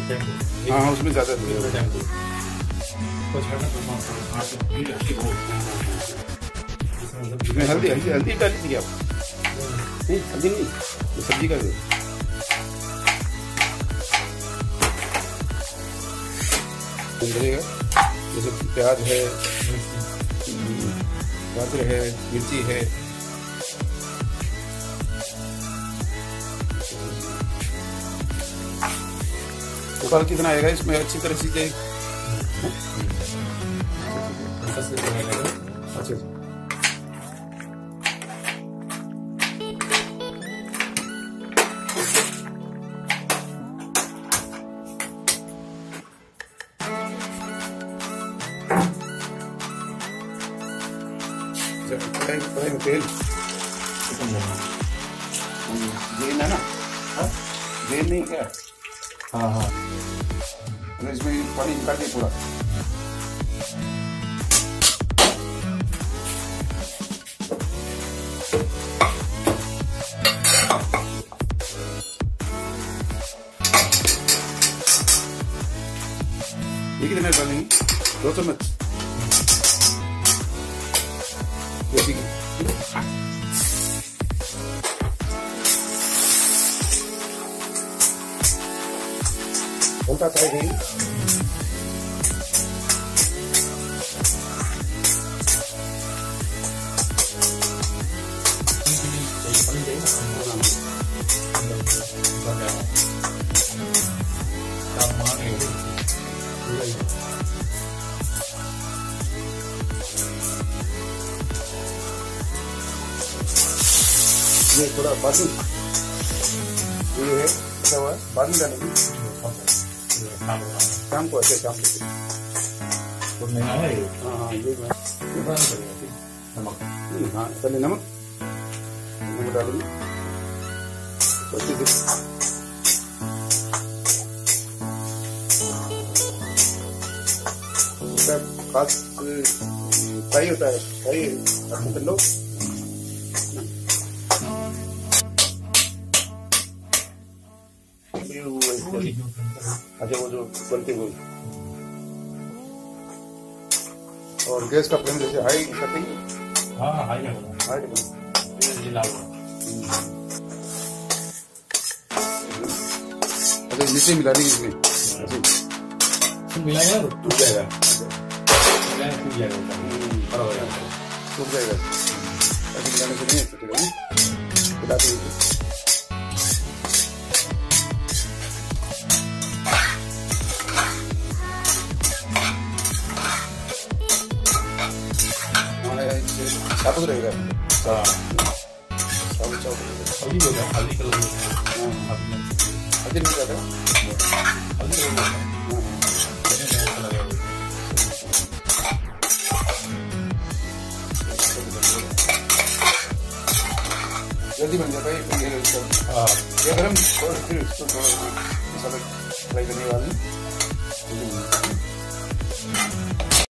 हाँ उसमें ज्यादा इसमें हल्दी हल्दी हल्दी डाली थी आप? नहीं हल्दी नहीं, ये सब्जी का डलेगा। जैसे प्याज है, गाजर है, मिर्ची है, उबाल कितना आएगा इसमें अच्छी तरह से जाए। अच्छा कढ़ाई में तेल ग्रीन है ना? ग्रीन नहीं क्या? हाँ हाँ, इसमें पानी निकाल के पूरा ये कितने डालेंगे? 2 चम्मच उल्टा करेगी। ये थोड़ा बादी ये है क्या हुआ बादी डालेंगे शाम को। अच्छा शाम को तो हाँ हाँ ये नमक हाँ पहले नमक डालेंगे खास फ्राई होता है, फ्राई कर लो। अच्छा वो जो बनती हुई और गैस का फ्लेम जैसे हाई कर देंगे। हाँ हाई अच्छा नीचे मिला देंगे इसमें। अच्छा मिलाएगा तो टूट जाएगा। टूट जाएगा टूट जाएगा। ऐसे मिलाने से नहीं टूटेगा। मिला देंगे साबुत रहेगा। हल्दी कलर हल्दी नहीं जाता जल्दी बन जाता है ये गरम फिर इसको थोड़ा फ्राई करने वाले।